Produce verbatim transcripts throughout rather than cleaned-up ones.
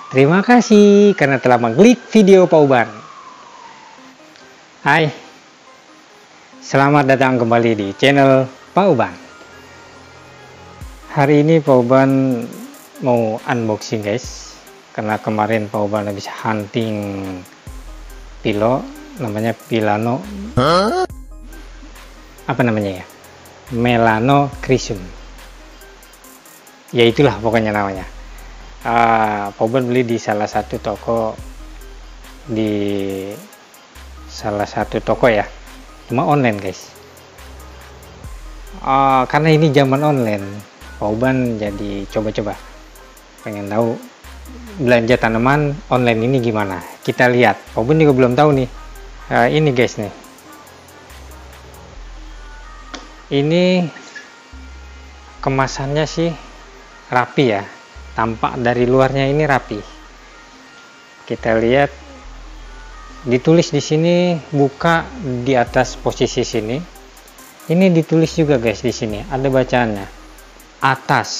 Terima kasih karena telah mengklik video Pak Uban. Hai, selamat datang kembali di channel Pak Uban. Hari ini Pak Uban mau unboxing guys, karena kemarin Pak Uban habis hunting pilo, namanya Pilano, huh? apa namanya ya, Melanochrysum, ya itulah pokoknya namanya. Uh, Pak Uban beli di salah satu toko, di salah satu toko ya, cuma online guys. Uh, karena ini zaman online, Pak Uban jadi coba-coba pengen tahu belanja tanaman online ini gimana. Kita lihat, Pak Uban juga belum tahu nih. Uh, ini guys nih, ini kemasannya sih rapi ya. Tampak dari luarnya ini rapi. Kita lihat, ditulis di sini buka di atas posisi sini. Ini ditulis juga guys di sini, ada bacaannya. Atas,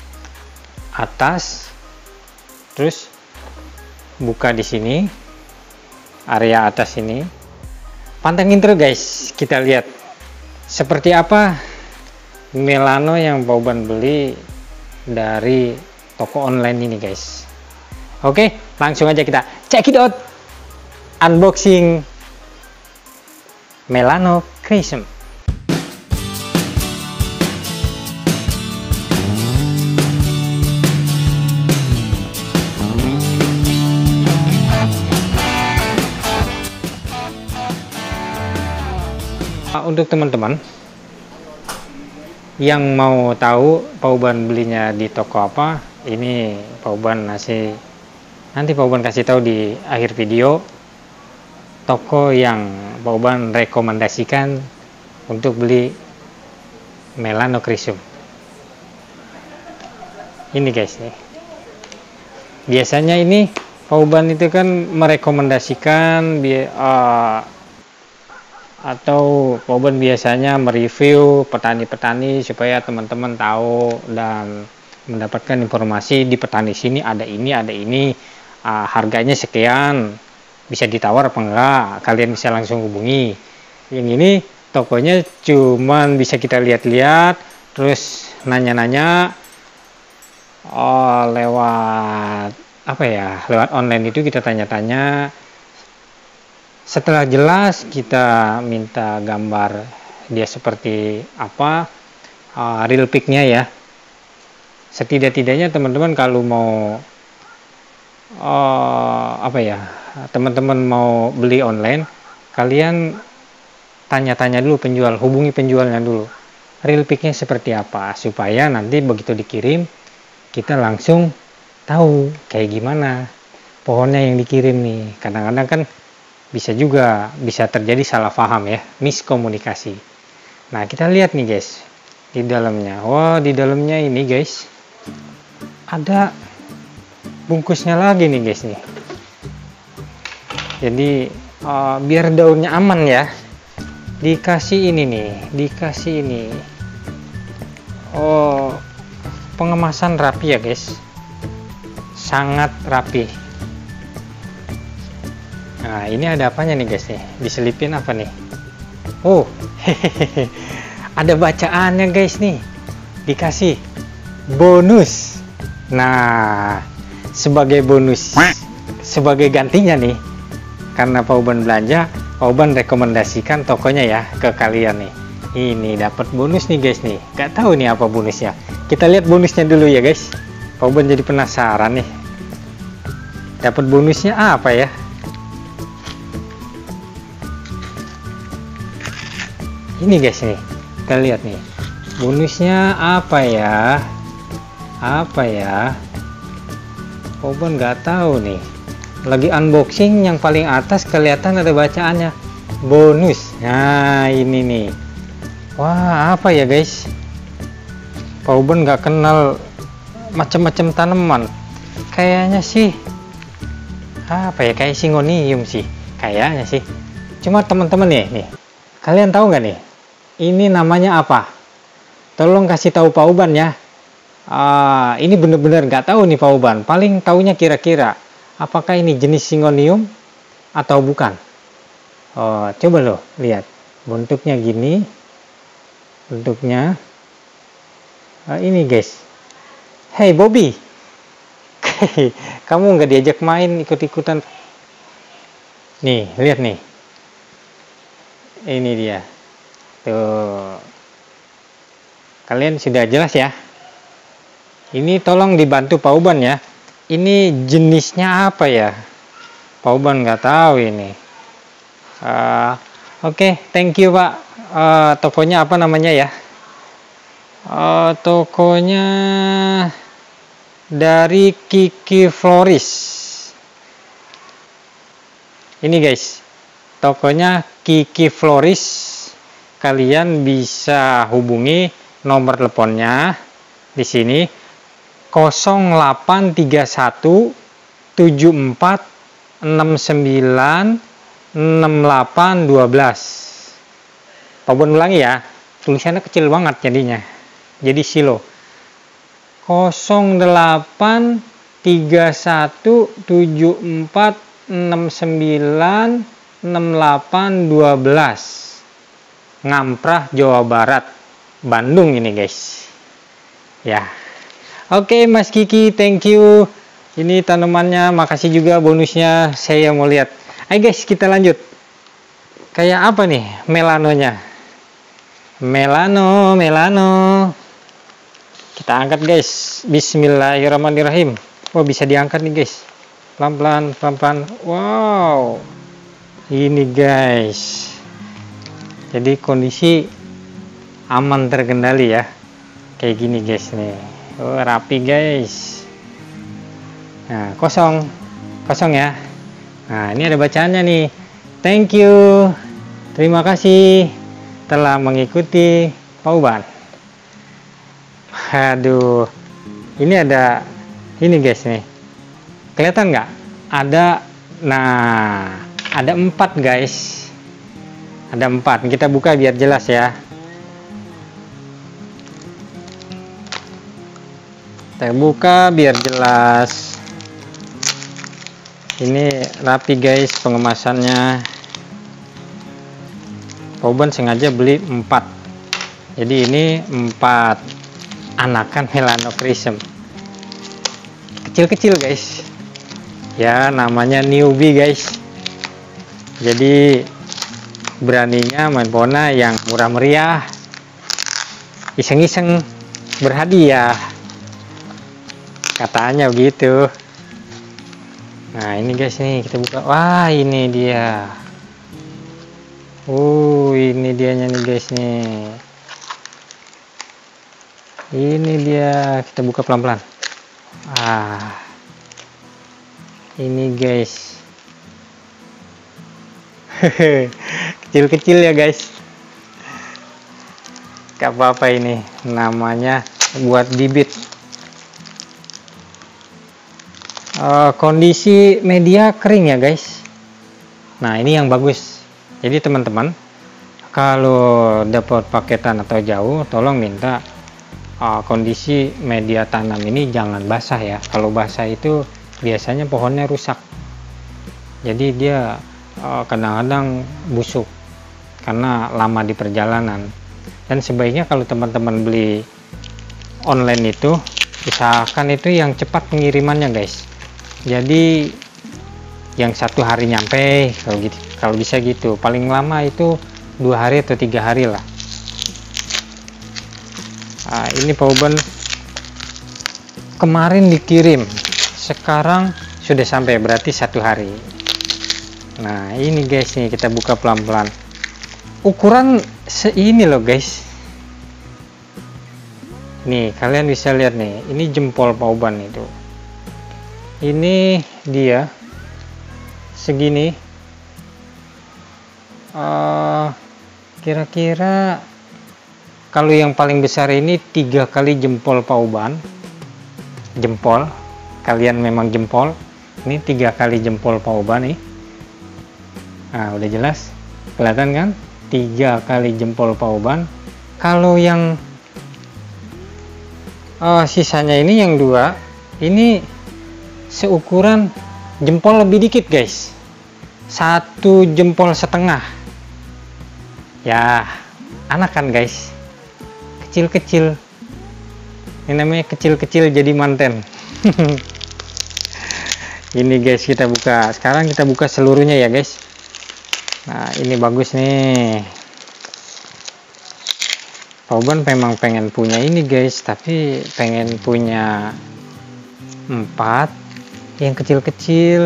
atas, terus buka di sini, area atas ini. Pantengin terus guys, kita lihat seperti apa Melano yang Pak Uban beli dari toko online ini guys. Oke, langsung aja kita check it out, unboxing Melanochrysum. Untuk teman-teman yang mau tahu Pak Uban belinya di toko apa, ini Pak Uban ngasih, nanti Pak Uban kasih tahu di akhir video toko yang Pak Uban rekomendasikan untuk beli Melanochrysum. Ini guys nih, biasanya ini Pak Uban itu kan merekomendasikan uh, atau Pak Uban biasanya mereview petani-petani supaya teman-teman tahu dan mendapatkan informasi di petani sini ada ini, ada ini, uh, harganya sekian, bisa ditawar apa enggak, kalian bisa langsung hubungi. Yang ini tokonya cuman bisa kita lihat-lihat, terus nanya-nanya oh, lewat apa ya, lewat online itu kita tanya-tanya. Setelah jelas kita minta gambar dia seperti apa, uh, real pic-nya ya. Setidak-tidaknya teman-teman kalau mau uh, apa ya, teman-teman mau beli online, kalian tanya-tanya dulu penjual, hubungi penjualnya dulu, real pic-nya seperti apa, supaya nanti begitu dikirim kita langsung tahu kayak gimana pohonnya yang dikirim nih. Kadang-kadang kan bisa juga bisa terjadi salah paham ya, miskomunikasi. Nah, kita lihat nih guys di dalamnya. Wah, di dalamnya ini guys ada bungkusnya lagi nih guys nih. Jadi uh, biar daunnya aman ya, dikasih ini nih, dikasih ini. Oh, pengemasan rapi ya guys, sangat rapi. Nah, ini ada apanya nih guys nih? Diselipin apa nih? Oh, hehehe, ada bacaannya guys nih. Dikasih bonus. Nah, sebagai bonus, sebagai gantinya nih, karena Pak Uban belanja, Pak Uban rekomendasikan tokonya ya ke kalian nih. Ini dapat bonus nih guys nih. Gak tahu nih apa bonusnya. Kita lihat bonusnya dulu ya guys. Pak Uban jadi penasaran nih. Dapat bonusnya apa ya? Ini guys nih, kita lihat nih bonusnya apa ya, apa ya, Pak Uban nggak tahu nih. Lagi unboxing, yang paling atas kelihatan ada bacaannya bonus. Nah, ini nih, wah, apa ya guys, Pak Uban nggak kenal macam-macam tanaman, kayaknya sih apa ya, kayak singonium sih kayaknya sih. Cuma teman-teman nih nih, kalian tahu nggak nih ini namanya apa? Tolong kasih tahu Pak Uban ya. Uh, ini bener-bener nggak tahu nih Pak Uban. Paling taunya kira-kira apakah ini jenis Syngonium atau bukan. Oh, coba loh lihat bentuknya gini, bentuknya oh, ini guys. Hey Bobby, kamu nggak diajak main ikut-ikutan. Nih lihat nih, ini dia tuh, kalian sudah jelas ya. Ini tolong dibantu Pak Uban ya. Ini jenisnya apa ya? Pak Uban nggak tahu ini. Uh, Oke, okay, thank you Pak. Uh, tokonya apa namanya ya? Uh, tokonya dari Kiki Floris. Ini guys, tokonya Kiki Floris. Kalian bisa hubungi nomor teleponnya di sini nol delapan tiga satu tujuh empat enam sembilan enam delapan dua belas. Pak Bon ulangi ya, tulisannya kecil banget jadinya, jadi silo. nol delapan tiga satu tujuh empat enam sembilan enam delapan dua belas, Ngamprah, Jawa Barat, Bandung ini guys ya. Oke Mas Kiki, thank you. Ini tanamannya, makasih juga bonusnya. Saya mau lihat. Ayo guys, kita lanjut. Kayak apa nih melanonya? Melano, melano. Kita angkat guys. Bismillahirrahmanirrahim. Wah, bisa diangkat nih guys. Pelan-pelan, pelan-pelan. Wow. Ini guys. Jadi kondisi aman, terkendali ya. Kayak gini guys nih. Oh, rapi guys. Nah, kosong. Kosong ya. Nah, ini ada bacaannya nih. Thank you. Terima kasih telah mengikuti Pak Uban. Aduh. Ini ada ini guys nih. Kelihatan nggak? Ada, nah, ada empat guys. Ada empat. Kita buka biar jelas ya. Kita buka biar jelas. Ini rapi guys pengemasannya. Pak Uban sengaja beli empat. Jadi ini empat anakan Melanocrysum. Kecil-kecil guys. Ya, namanya newbie guys. Jadi beraninya main pona yang murah meriah, iseng-iseng berhadiah, katanya begitu. Nah ini guys nih, kita buka. Wah, ini dia. Uh ini dianya nih guys nih. Ini dia, kita buka pelan-pelan. Ah, ini guys. Kecil-kecil ya guys. Gak apa-apa, ini namanya buat bibit. Uh, kondisi media kering ya guys. Nah ini yang bagus. Jadi teman-teman, kalau dapat paketan atau jauh, tolong minta uh, kondisi media tanam ini jangan basah ya. Kalau basah itu biasanya pohonnya rusak. Jadi dia kadang-kadang uh, busuk karena lama di perjalanan. Dan sebaiknya kalau teman-teman beli online itu, usahakan itu yang cepat pengirimannya guys. Jadi yang satu hari nyampe, kalau gitu, kalau bisa gitu. Paling lama itu dua hari atau tiga hari lah. Nah, ini Pak Uban kemarin dikirim, sekarang sudah sampai, berarti satu hari. Nah ini guys nih, kita buka pelan-pelan. Ukuran seini loh guys. Nih kalian bisa lihat nih, ini jempol Pak Uban itu. Ini dia segini. Uh, kira-kira kalau yang paling besar ini tiga kali jempol Pak Uban. Jempol, kalian memang jempol. Ini tiga kali jempol Pak Uban nih. Nah udah jelas, kelihatan kan? Tiga kali jempol Pak Uban. Kalau yang uh, sisanya ini yang dua, ini seukuran jempol lebih dikit guys, satu jempol setengah ya, anak kan guys, kecil-kecil, ini namanya kecil-kecil jadi manten. Ini guys, kita buka sekarang, kita buka seluruhnya ya guys. Nah ini bagus nih, Pauban memang pengen punya ini guys, tapi pengen punya empat yang kecil-kecil.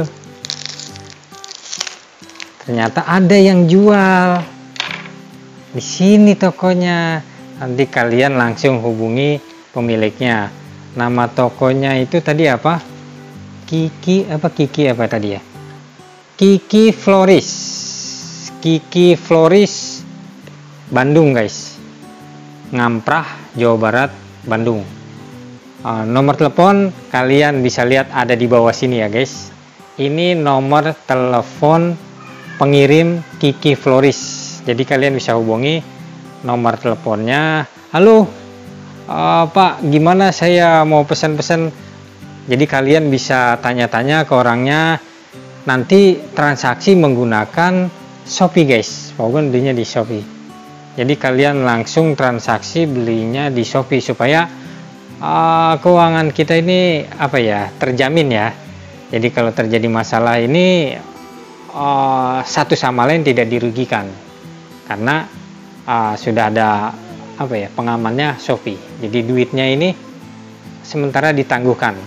Ternyata ada yang jual di sini tokonya. Nanti kalian langsung hubungi pemiliknya. Nama tokonya itu tadi apa? Kiki apa Kiki apa tadi ya? Kiki Floris. Kiki Floris Bandung guys. Ngamprah, Jawa Barat, Bandung. Uh, nomor telepon kalian bisa lihat ada di bawah sini ya guys. Ini nomor telepon pengirim Kiki Floris. Jadi kalian bisa hubungi nomor teleponnya. Halo uh, Pak, gimana saya mau pesan-pesan. Jadi kalian bisa tanya-tanya ke orangnya. Nanti transaksi menggunakan Shopee guys. Pauban belinya di Shopee. Jadi kalian langsung transaksi belinya di Shopee supaya Uh, keuangan kita ini apa ya, terjamin ya. Jadi kalau terjadi masalah ini uh, satu sama lain tidak dirugikan karena uh, sudah ada apa ya, pengamannya Shopee. Jadi duitnya ini sementara ditangguhkan.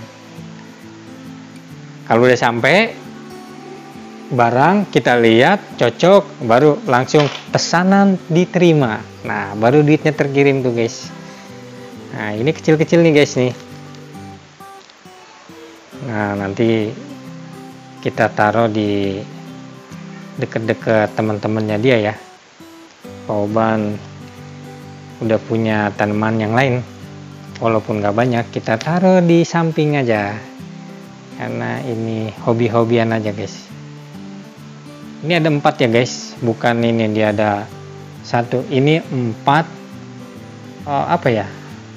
Kalau udah sampai barang kita lihat cocok, baru langsung pesanan diterima. Nah baru duitnya terkirim tuh guys. Nah ini kecil-kecil nih guys nih. Nah nanti kita taruh di deket-deket teman-temannya dia ya. Pauban udah punya tanaman yang lain, walaupun nggak banyak, kita taruh di samping aja karena ini hobi-hobian aja guys. Ini ada empat ya guys, bukan ini dia ada satu, ini empat. Oh, apa ya,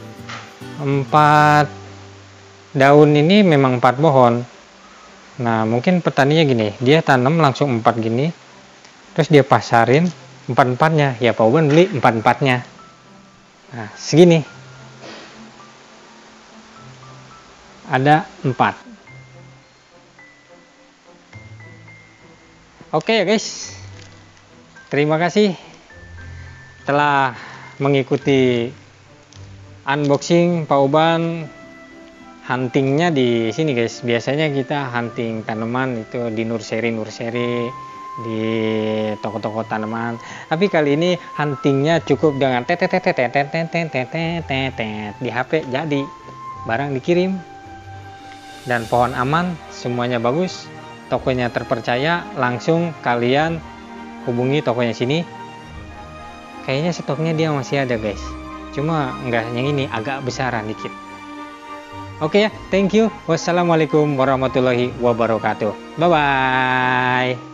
empat daun ini memang empat pohon. Nah mungkin petaninya gini, dia tanam langsung empat gini, terus dia pasarin empat-empatnya ya. Pauban beli empat-empatnya. Nah segini ada empat. Oke ya guys, terima kasih telah mengikuti unboxing Pauban huntingnya di sini guys. Biasanya kita hunting tanaman itu di nursery nursery, di toko-toko tanaman, tapi kali ini huntingnya cukup dengan tetet tetet tetet tetet tetet tetet di H P, jadi barang dikirim dan pohon aman, semuanya bagus, tokonya terpercaya. Langsung kalian hubungi tokonya sini. Kayaknya stoknya dia masih ada guys, cuma enggak yang ini, agak besaran dikit. Oke ya, thank you. Wassalamualaikum warahmatullahi wabarakatuh. Bye bye.